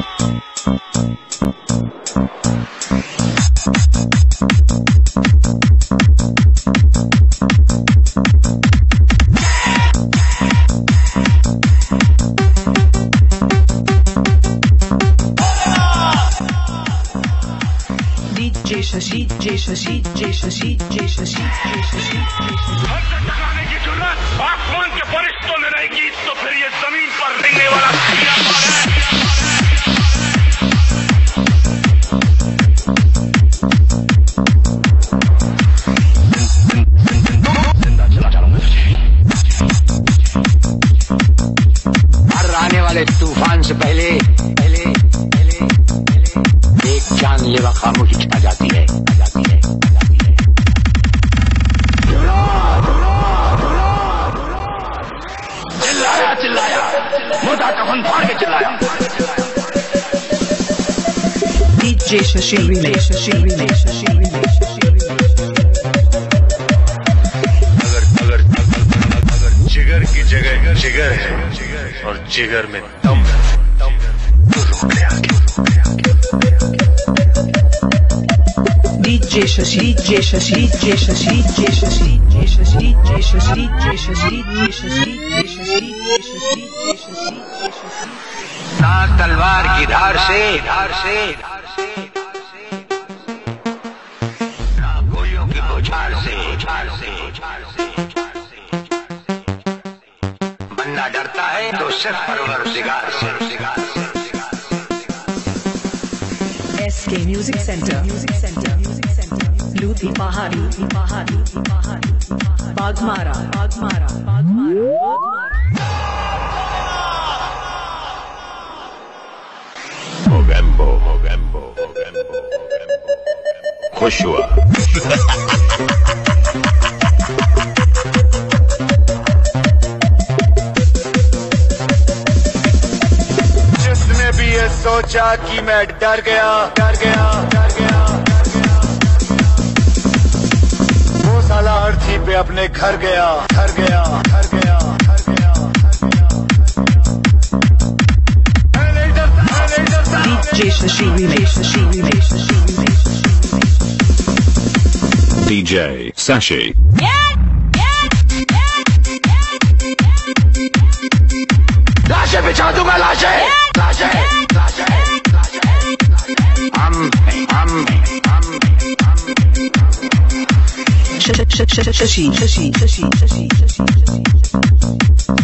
आसमान के फरिश्तों में रहेगी तो फिर ये जमीन पर रहने वाला जिंदा चला डालूंगा हर आने वाले तूफान से पहले एक जानलेवा खामोशी छा जाती है। चिल्लाया मुर्दा कफन फाड़ के चिल्लाया। DJ Shashi Remix। अगर जिगर की जगह जिगर है और जिगर में दम है तो रोक ले आगे। DJ Shashi ना तलवार की धार से ना गोलियों की बौछार से बंदा डरता है तो सिर्फ परवरदिगार से। SK Music Center लूधी पहाड़ी बागमारा मोगैम्बो खुश हुआ। जिसने भी ये सोचा कि मैं डर गया वो साला अर्थी पे अपने घर गया। DJ Shashi Remix। DJ Sashi। लाशें बिछा दूंगा लाशें। Shashi